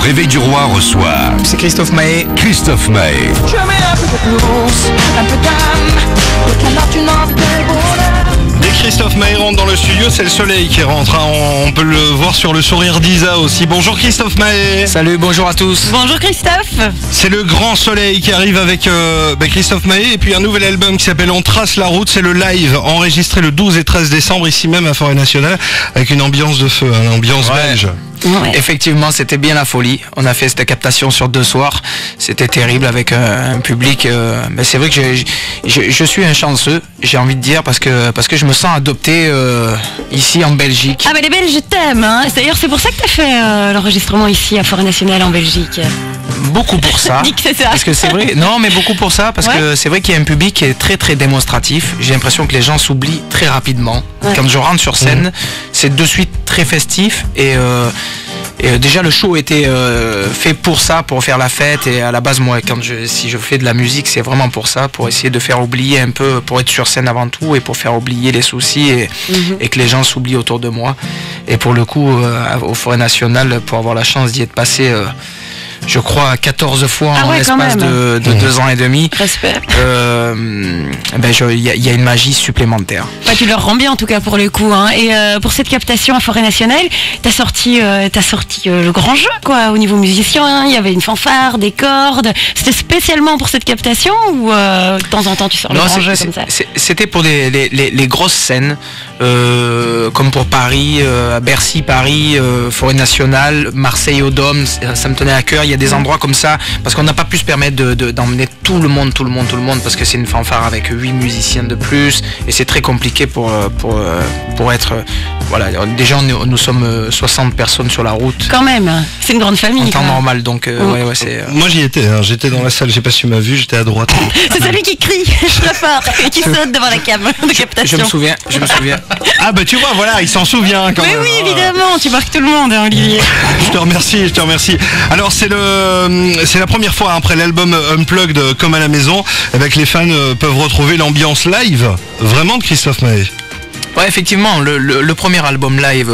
Réveil du Roi reçoit... C'est Christophe Maé. Christophe Maé. Je mets un peu de blues, un peu d'âme, aucun tu n'as envie de bonheur. Dès que Christophe Maé rentre dans le studio, c'est le soleil qui rentre. Hein. On peut le voir sur le sourire d'Isa aussi. Bonjour Christophe Maé. Salut, bonjour à tous. Bonjour Christophe. C'est le grand soleil qui arrive avec Christophe Maé et puis un nouvel album qui s'appelle On trace la route. C'est le live enregistré le 12 et 13 décembre ici même à Forêt Nationale avec une ambiance de feu, une ambiance belge. Ouais. Effectivement, c'était bien la folie. On a fait cette captation sur 2 soirs. C'était terrible avec un public. Mais c'est vrai que je suis un chanceux, j'ai envie de dire, parce que je me sens adopté ici en Belgique. Ah bah les Belges t'aiment, hein. D'ailleurs c'est pour ça que t'as fait l'enregistrement ici à Forêt Nationale en Belgique. Beaucoup pour ça. Dis que c'est ça. Parce que c'est vrai. Non, mais beaucoup pour ça, parce que c'est vrai qu'il y a un public qui est très très démonstratif. J'ai l'impression que les gens s'oublient très rapidement. Ouais. Quand je rentre sur scène, c'est de suite très festif et déjà le show était fait pour ça, pour faire la fête. Et à la base, moi, si je fais de la musique, c'est vraiment pour ça, pour essayer de faire oublier un peu, pour être sur scène avant tout et pour faire oublier les soucis et que les gens s'oublient autour de moi. Et pour le coup, au Forêt Nationale, pour avoir la chance d'y être passé, je crois 14 fois en l'espace de 2 ans et demi. Respect. Il y a une magie supplémentaire. Bah, tu leur rends bien en tout cas pour le coup, hein. Et pour cette captation à Forêt Nationale, t'as sorti le grand jeu quoi au niveau musicien, hein. Il y avait une fanfare, des cordes. C'était spécialement pour cette captation ou de temps en temps tu sors le grand jeu comme ça? C'était pour les grosses scènes, comme pour Paris, Bercy, Paris, Forêt Nationale, Marseille au Dôme. Ça me tenait à cœur. Il y a des endroits comme ça parce qu'on n'a pas pu se permettre d'emmener tout le monde parce que c'est une fanfare avec 8 musiciens de plus et c'est très compliqué pour être voilà. Déjà nous sommes 60 personnes sur la route. Quand même, c'est une grande famille. En temps normal, donc c'est. Moi j'y étais, hein. J'étais dans la salle, je sais pas si tu m'as vu, j'étais à droite. C'est celui qui crie très fort et qui saute devant la cam de captation. Je me souviens. Ah bah tu vois, voilà, il s'en souvient quand même. Oui, évidemment, tu marques tout le monde, hein, Olivier. Je te remercie. Alors c'est la première fois après l'album Unplugged comme à la maison, que les fans peuvent retrouver l'ambiance live vraiment de Christophe Maé. Ouais, effectivement, le premier album live,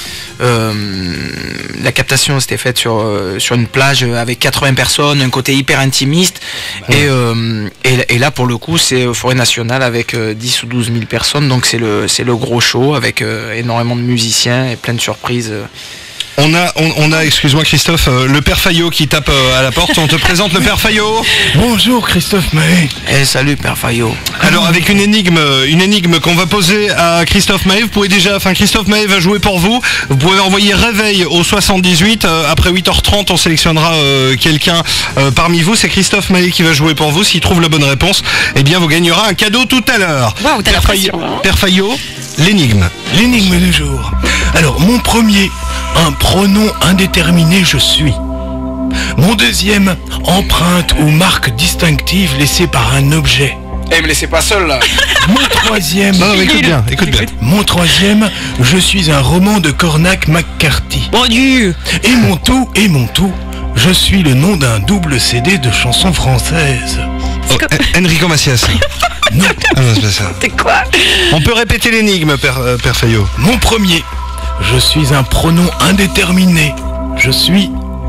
la captation s'était faite sur une plage avec 80 personnes, un côté hyper intimiste, et là pour le coup c'est Forêt Nationale avec 10 ou 12 000 personnes, donc c'est le gros show avec énormément de musiciens et plein de surprises. On a, excuse-moi Christophe, le Père Fayot qui tape à la porte. On te présente le Père Fayot. Bonjour Christophe Maé. Salut Père Fayot. Alors avec une énigme qu'on va poser à Christophe Maé. Vous pouvez Christophe Maé va jouer pour vous. Vous pouvez envoyer réveil au 78. Après 8h30, on sélectionnera quelqu'un parmi vous. C'est Christophe Maé qui va jouer pour vous. S'il trouve la bonne réponse, vous gagnerez un cadeau tout à l'heure. Wow, t'as la pression, hein. Père Fayot, l'énigme. L'énigme du jour. Alors mon premier, un pronom indéterminé je suis. Mon deuxième, empreinte ou marque distinctive laissée par un objet. Me laissez pas seul là. Mon troisième. Non, mais écoute bien. Mon troisième, je suis un roman de Cormac McCarthy. Bon Dieu. Et mon tout, je suis le nom d'un double CD de chansons françaises. Enrico Macias. Non. Ah non, c'est pas ça. C'est quoi? On peut répéter l'énigme, Père Fayot. Mon premier, je suis un pronom indéterminé. Je suis...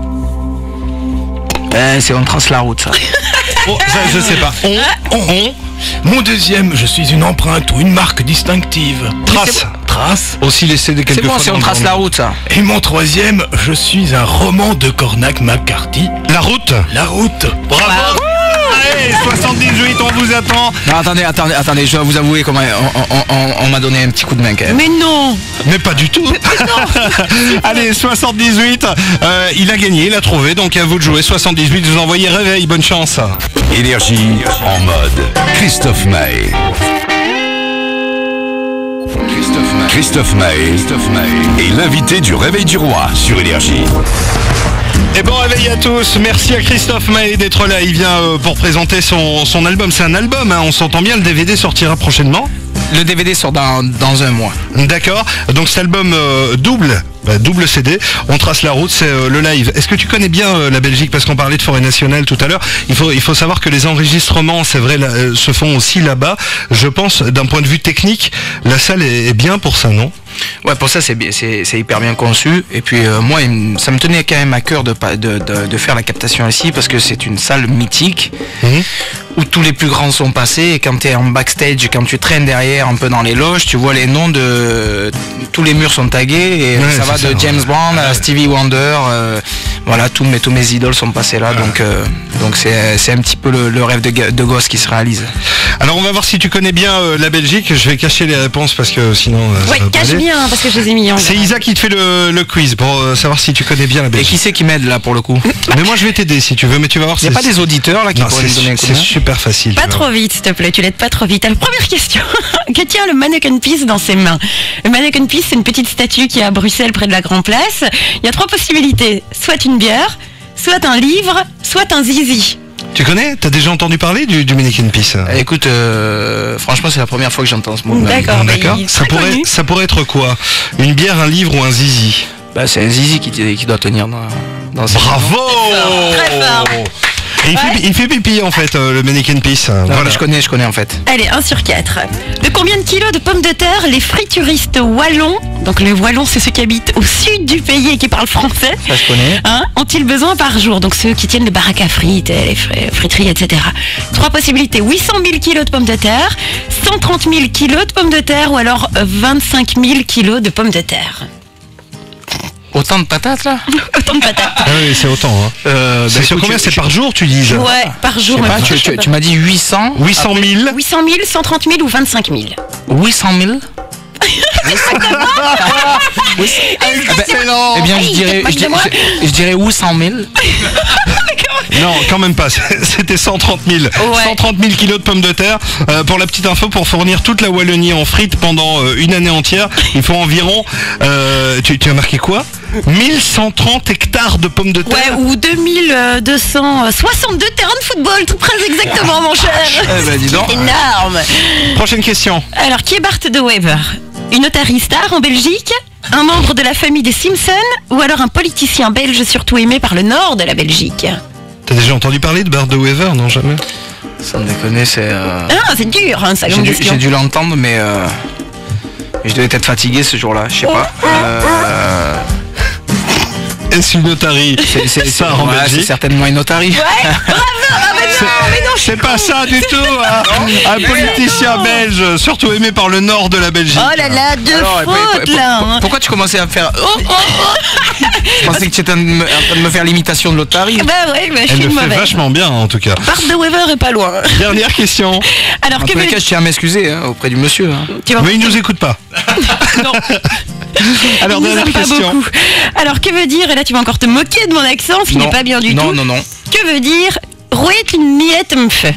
C'est on trace la route ça. Ça, je sais pas. On. Mon deuxième, je suis une empreinte ou une marque distinctive. Trace. Aussi les CD C'est quelquefois. bon, c'est on trace la route ça. Et mon troisième, je suis un roman de Cormac McCarthy. La route. Bravo. Allez, 78, on vous attend. Non, attendez, je dois vous avouer comment on m'a donné un petit coup de main quand même. Mais non. Mais pas du tout. Allez, 78, il a gagné, il a trouvé, donc à vous de jouer. 78, vous envoyez réveil, bonne chance. Énergie en mode Christophe Maé. Christophe Maé est l'invité du Réveil du Roi sur Énergie. Et bon réveil à tous, merci à Christophe Maé d'être là, il vient pour présenter son album, c'est un album, hein, on s'entend bien, le DVD sortira prochainement. Le DVD sort dans un mois. D'accord, donc cet album double CD, on trace la route, c'est le live. Est-ce que tu connais bien la Belgique, parce qu'on parlait de Forêt Nationale tout à l'heure, il faut savoir que les enregistrements, c'est vrai, se font aussi là-bas. Je pense, d'un point de vue technique, la salle est bien pour ça, non ? Ouais, pour ça c'est hyper bien conçu. Et puis moi, ça me tenait quand même à cœur de faire la captation ici parce que c'est une salle mythique où tous les plus grands sont passés. Et quand tu es en backstage, quand tu traînes derrière un peu dans les loges, tu vois les noms de tous les murs sont tagués et ça va de James Brown à Stevie Wonder. Voilà, tous mes idoles sont passés là. Donc c'est un petit peu le rêve de gosse qui se réalise. Alors on va voir si tu connais bien la Belgique. Je vais cacher les réponses parce que sinon. Ouais, cache bien parce que je les ai mis en. C'est Isa qui te fait le quiz pour savoir si tu connais bien la Et Belgique. qui c'est qui m'aide là pour le coup? Mais moi je vais t'aider si tu veux, mais tu vas voir. Il n'y a pas des auditeurs là qui pourraient nous donner un coup de C'est main? super facile. Pas trop vite, s'il te plaît, tu l'aides pas trop vite. Alors, première question. Que tient le Mannequin Peace dans ses mains? Le Mannequin Peace, c'est une petite statue qui est à Bruxelles, près de la Grand Place. Il y a 3 possibilités. Soit une bière, soit un livre, soit un zizi. Tu connais? T'as déjà entendu parler du Mannequin Peace? Écoute, franchement, c'est la première fois que j'entends ce mot. D'accord. D'accord. il est Ça très connu. pourrait être quoi? Une bière, un livre ou un zizi? Bah, c'est un zizi qui doit tenir dans ses Bravo! Très fort. Et il fait pipi en fait, le Mannequin Peace. Non, Voilà. mais je connais en fait. Allez, 1 sur 4. De combien de kilos de pommes de terre les frituristes wallons, donc les wallons c'est ceux qui habitent au sud du pays et qui parlent français, Ça, je connais. ont-ils besoin par jour? Donc ceux qui tiennent les baraques à frites, les friteries, etc. 3 possibilités. 800 000 kilos de pommes de terre, 130 000 kilos de pommes de terre ou alors 25 000 kilos de pommes de terre. Autant de patates là? Autant de patates. Ah oui, c'est autant. Hein. C'est sur combien? C'est par jour, tu dis? Ouais, par Je jour. sais mais pas, franchement, tu m'as dit 800? 800 000. 800 000, 130 000 ou 25 000? 800 000? Excellent. Eh bien, je dirais 800 000. Non, quand même pas. C'était 130 000. Ouais. 130 000 kilos de pommes de terre. Pour la petite info, pour fournir toute la Wallonie en frites pendant une année entière, il faut environ... tu as marqué quoi? 1130 hectares de pommes de terre. Ouais, ou 2262 terrains de football, tout près exactement, mon cher. Eh ben, dis donc. C'est énorme. Prochaine question. Alors, qui est Bart de Wever? Une otarie star en Belgique? Un membre de la famille des Simpsons? Ou alors un politicien belge surtout aimé par le nord de la Belgique? T'as déjà entendu parler de Bart de Wever? Non, jamais. Sans déconner, c'est... Ah, c'est dur, hein, ça comme J'ai question. dû l'entendre, mais je devais être fatigué ce jour-là, je sais pas. Est-ce une otarie? C'est ça en c'est Belgique? certainement une otarie. Ouais, bravo. Ah, mais non, C'est pas ça du tout. Hein. Un politicien belge, surtout aimé par le nord de la Belgique. Oh là là, deux Alors, fautes là. hein. Pourquoi tu commençais à me faire... Je pensais que tu étais en train de me faire l'imitation de l'otarie. Bah ouais, bah, je Elle suis le fait mauvaise. vachement bien en tout cas. Bart de Wever est pas loin. Dernière question. Alors, En que tous les veut... cas, je tiens à m'excuser auprès du monsieur. Hein. Tu vas- Mais il nous écoute pas. Non. Alors Il nous dernière aime pas question. beaucoup. Alors, que veut dire, et là tu vas encore te moquer de mon accent, ce qui Non. n'est pas bien du Non, tout. non, non. Que veut dire rouette une miette me fait?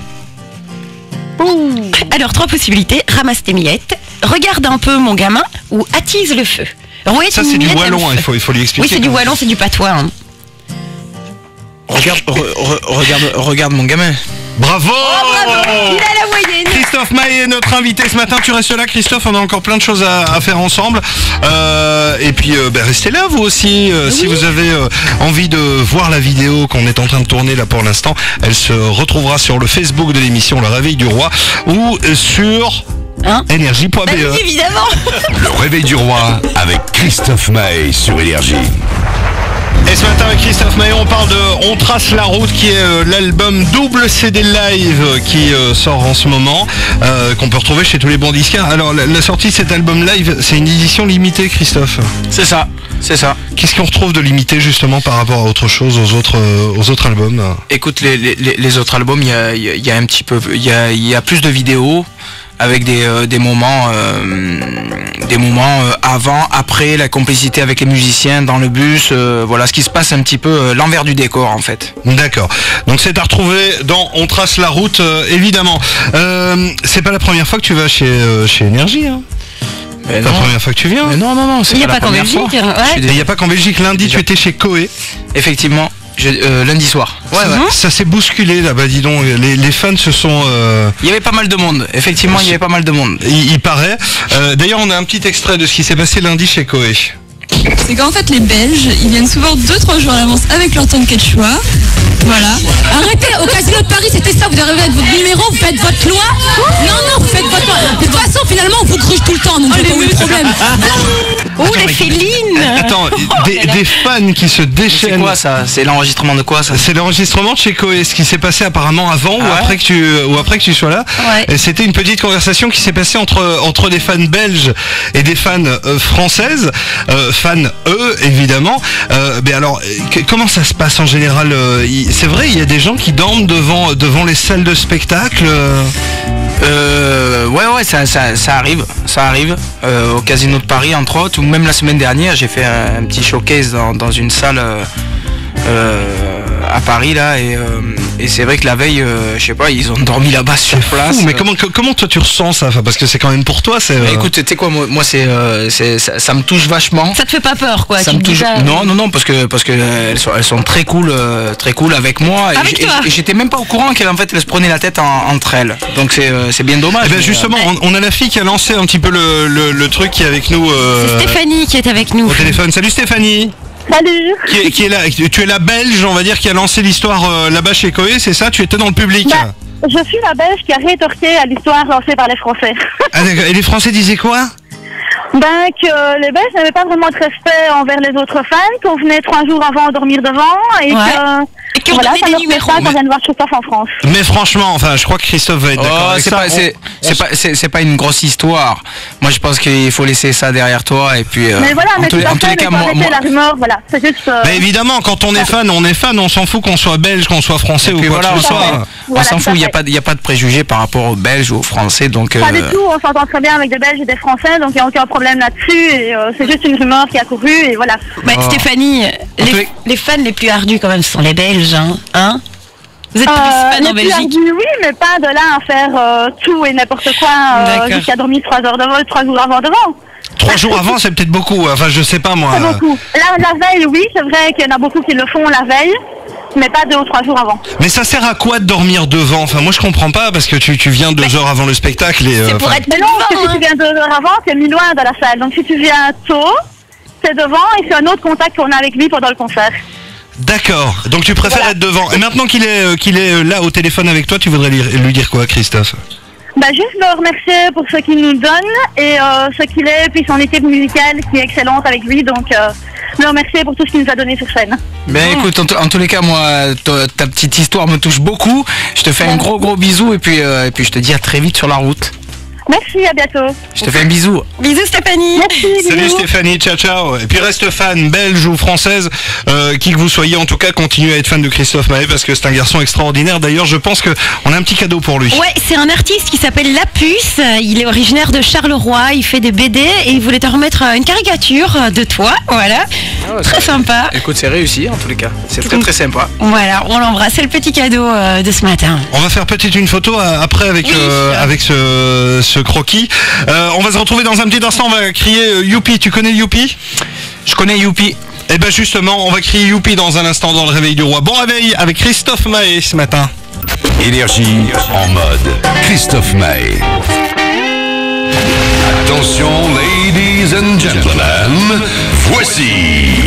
Alors, 3 possibilités. Ramasse tes miettes, regarde un peu mon gamin ou attise le feu. Rouette Ça une c'est du miette, wallon, me hein, fait. il faut lui expliquer. Oui, c'est du wallon, c'est du patois. hein. Regarde mon gamin. Bravo, Il a la moyenne. Christophe Maé est notre invité ce matin. Tu restes là, Christophe. On a encore plein de choses à faire ensemble. Et puis, restez là, vous aussi. Si vous avez envie de voir la vidéo qu'on est en train de tourner là pour l'instant, elle se retrouvera sur le Facebook de l'émission Le Réveil du Roi ou sur Hein énergie.be. Bah oui, évidemment. Le réveil du roi avec Christophe Maé sur Énergie. Et ce matin avec Christophe Maé, on parle de On trace la route, qui est l'album double CD live qui sort en ce moment, qu'on peut retrouver chez tous les bons disquaires. Alors la sortie de cet album live, c'est une édition limitée, Christophe. C'est ça, c'est ça. Qu'est-ce qu'on retrouve de limité justement par rapport à autre chose, aux autres albums? Écoute, les autres albums, il y a un petit peu, il y a plus de vidéos avec des moments avant, après, la complicité avec les musiciens dans le bus, voilà ce qui se passe un petit peu l'envers du décor en fait. D'accord. Donc c'est à retrouver dans On trace la route, évidemment. C'est pas la première fois que tu vas chez Énergie, hein? Mais C'est la première fois que tu viens. Mais non, c'est Il n'y a la pas qu'en première Belgique. fois. hein, Je suis ouais. Et il n'y a pas qu'en Belgique, lundi tu étais chez Coé. Effectivement, lundi soir. Ouais. Ça s'est bousculé là-bas, dis donc. Les fans se sont... Il y avait pas mal de monde. Effectivement, il y avait pas mal de monde. il paraît. D'ailleurs, on a un petit extrait de ce qui s'est passé lundi chez Coé. C'est qu'en fait les Belges, ils viennent souvent 2-3 jours à l'avance avec leur temps de quechua. Voilà. Arrêtez, au casino de Paris c'était ça, vous arrivez avec votre numéro, vous faites votre loi. Non, vous faites votre loi. De toute façon finalement on vous gruge tout le temps, donc c'est pas où le problème. attends, des fans qui se C'est déchaînent. quoi ça? C'est l'enregistrement de quoi ça? C'est l'enregistrement de chez Koé, ce qui s'est passé apparemment avant ou après que tu sois là. Ouais. Et c'était une petite conversation qui s'est passée entre des fans belges et des fans françaises, fans évidemment. Mais alors, comment ça se passe en général? C'est vrai, il y a des gens qui dorment devant les salles de spectacle. Ouais, ça arrive. Au Casino de Paris entre autres, ou même la semaine dernière, j'ai fait un petit showcase dans une salle à Paris là, et c'est vrai que la veille, je sais pas, ils ont dormi là-bas sur place. Mais comment toi tu ressens ça? Enfin, parce que c'est quand même pour toi, c'est. Écoute, tu sais quoi, moi ça me touche vachement. Ça te fait pas peur, quoi? Ça tu me te dis touche. ça, Non, parce que elles sont très cool avec moi. Avec toi. Et j'étais même pas au courant qu'elles en fait elles se prenaient la tête entre elles. Donc c'est bien dommage. Eh ben mais, justement, on a la fille qui a lancé un petit peu le truc qui est avec nous C'est Stéphanie qui est avec nous. au téléphone. Salut Stéphanie. Salut. Qui est là. Tu es la Belge, on va dire, qui a lancé l'histoire là-bas chez Koé, c'est ça? Tu étais dans le public. Bah, je suis la Belge qui a rétorqué à l'histoire lancée par les Français. Ah, d'accord. Et les Français disaient quoi? Ben, que les Belges n'avaient pas vraiment de respect envers les autres fans, qu'on venait 3 jours avant dormir devant, et Ouais. que... Et qu'on Voilà, donnait ça des leur plaît numéros. pas qu'on vienne voir Christophe en France. Mais franchement, enfin, je crois que Christophe va être d'accord avec ça. C'est pas une grosse histoire. Moi je pense qu'il faut laisser ça derrière toi et puis. Mais voilà, mais tout à en tous fait, les cas, mais faut arrêter la rumeur, voilà. C'est juste... Bah évidemment, quand on est fan, on s'en fout qu'on soit belge, qu'on soit français et ou puis quoi voilà, que ce soit. on Voilà, s'en tout fout. à Il fait. y a pas de préjugés par rapport aux Belges ou aux Français. Donc. Pas du tout, on s'entend très bien avec des Belges et des Français, donc il n'y a aucun problème là-dessus, et c'est juste une rumeur qui a couru, et voilà. Bah, Stéphanie, les fans les plus ardus quand même ce sont les Belges, hein? Vous êtes plus fans Les en plus Belgique? ardus, oui, mais pas de là à faire tout et n'importe quoi D'accord. jusqu'à dormir 3 jours avant devant. 3 jours avant, c'est peut-être beaucoup. Enfin, je sais pas moi. C'est beaucoup. Là, la veille, oui, c'est vrai qu'il y en a beaucoup qui le font la veille, mais pas 2 ou 3 jours avant. Mais ça sert à quoi de dormir devant? Enfin, moi je comprends pas parce que tu viens 2 heures avant le spectacle et. C'est pour enfin, être Mais non, parce que devant, si tu viens 2 heures avant, t'es mis loin de la salle. Donc si tu viens tôt, c'est devant et c'est un autre contact qu'on a avec lui pendant le concert. D'accord. Donc tu préfères être devant. Et maintenant qu'il est là au téléphone avec toi, tu voudrais lui dire quoi, Christophe? Bah juste le remercier pour ce qu'il nous donne et ce qu'il est, puis son équipe musicale qui est excellente avec lui, donc le remercier pour tout ce qu'il nous a donné sur scène. Ben écoute, en tous les cas, moi, ta petite histoire me touche beaucoup. Je te fais un gros bisou et puis je te dis à très vite sur la route. Merci, à bientôt. Je te fais un bisou. Bisous Stéphanie. Merci, Salut bisous. Stéphanie, ciao ciao. Et puis reste fan, belge ou française, qui que vous soyez, en tout cas, continuez à être fan de Christophe Maé parce que c'est un garçon extraordinaire. D'ailleurs, je pense qu'on a un petit cadeau pour lui. Ouais, c'est un artiste qui s'appelle Lapuce. Il est originaire de Charleroi. Il fait des BD et il voulait te remettre une caricature de toi. Voilà. Très sympa. Écoute, c'est réussi en tous les cas. C'est très sympa. Voilà, on l'embrasse. C'est le petit cadeau de ce matin. On va faire peut-être une photo après avec ce croquis. On va se retrouver dans un petit instant. On va crier Youpi. Tu connais Youpi? Je connais Youpi. Et ben justement, on va crier Youpi dans un instant dans le réveil du roi. Bon réveil avec Christophe Maé ce matin. Énergie en mode Christophe Maé. Attention, ladies and gentlemen, voici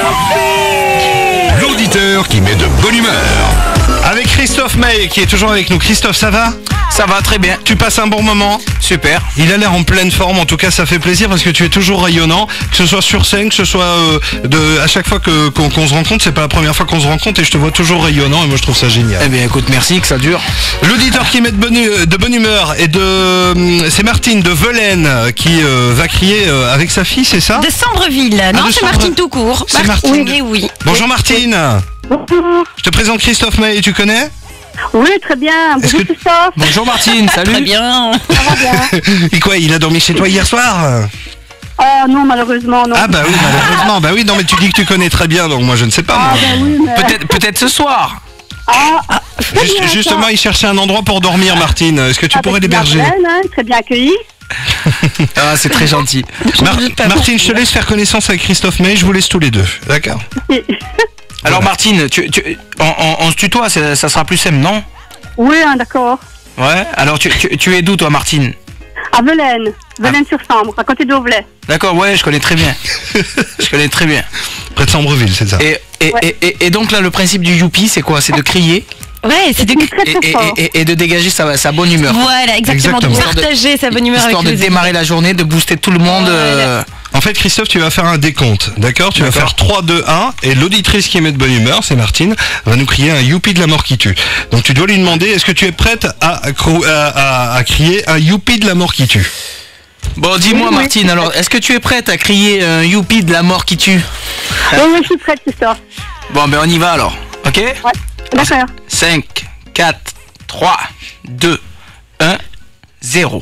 l'auditeur qui met de bonne humeur. Avec Christophe Maé qui est toujours avec nous. Christophe, ça va? Ça va très bien. Tu passes un bon moment? Super. Il a l'air en pleine forme, en tout cas ça fait plaisir parce que tu es toujours rayonnant, que ce soit sur scène, que ce soit à chaque fois qu'on se rencontre, c'est pas la première fois qu'on se rencontre et je te vois toujours rayonnant et moi je trouve ça génial. Eh bien écoute, merci que ça dure. L'auditeur qui met de bonne humeur c'est Martine de Velaine qui va crier avec sa fille, c'est ça? De Sambreville. Non, de c'est Sambre- Martine tout court. C'est Martine. Oui. Bonjour Martine. Bonjour. Je te présente Christophe Maé, tu connais? Oui, très bien. Est-ce Bonjour que- Christophe. Bonjour Martine, salut. Très bien. Ça va bien. Et quoi, il a dormi chez toi hier soir? Oh non, malheureusement, non. Ah bah oui, malheureusement, bah oui, non mais tu dis que tu connais très bien, donc moi je ne sais pas moi. Ben oui, mais... Peut-être ce soir. très bien, Justement, ça. il cherchait un endroit pour dormir, Martine. Est-ce que tu pourrais Avec l'héberger? Marlène, hein, très bien accueilli. Ah, c'est très gentil. Martine, je te laisse faire connaissance avec Christophe Maé, je vous laisse tous les deux. D'accord. Alors Martine, on se tutoie, ça sera plus simple, non? Oui, hein, d'accord. Ouais. Alors tu es d'où toi Martine? À Velaine. Velaine-sur-Sambre, à côté d'Auvelais. D'accord, ouais, je connais très bien. Je connais très bien. Près de Sambreville, c'est ça. Et donc là, le principe du youpi, c'est quoi? C'est de crier Ouais, c'est de... Très très fort. et de dégager sa bonne humeur. Voilà, exactement. Exactement. De partager sa bonne humeur Histoire avec de les démarrer la journée, de booster tout le monde. Voilà. En fait, Christophe, tu vas faire un décompte, d'accord? Tu vas faire 3, 2, 1, et l'auditrice qui met de bonne humeur, c'est Martine, va nous crier un youpi de la mort qui tue. Donc tu dois lui demander, est-ce que tu es prête à crier un youpi de la mort qui tue? Bon, dis-moi Martine, alors, est-ce que tu es prête à crier un youpi de la mort qui tue? Oui, je suis prête, Christophe. Bon, ben on y va alors, ok? Ouais, d'accord. 5, 4, 3, 2, 1, 0.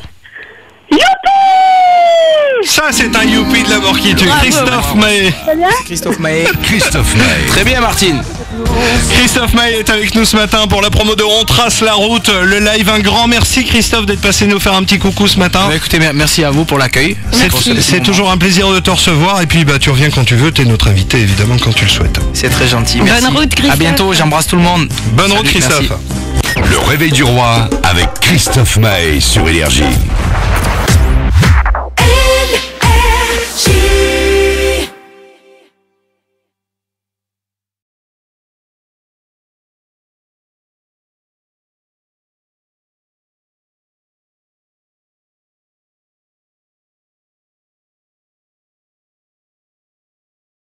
Ça, c'est un youpi de la mort qui tue. Christophe Maé. Christophe Maé. Christophe Maé. Très bien Martine. Christophe Maé est avec nous ce matin pour la promo de On Trace la Route, le live. Un grand merci Christophe d'être passé nous faire un petit coucou ce matin. Bah, écoutez, merci à vous pour l'accueil. C'est toujours un plaisir de te recevoir et puis bah tu reviens quand tu veux, t'es notre invité évidemment quand tu le souhaites. C'est très gentil, merci. Bonne route Christophe. À bientôt, j'embrasse tout le monde. Bonne route Christophe. Le réveil du roi avec Christophe Maé sur Énergie.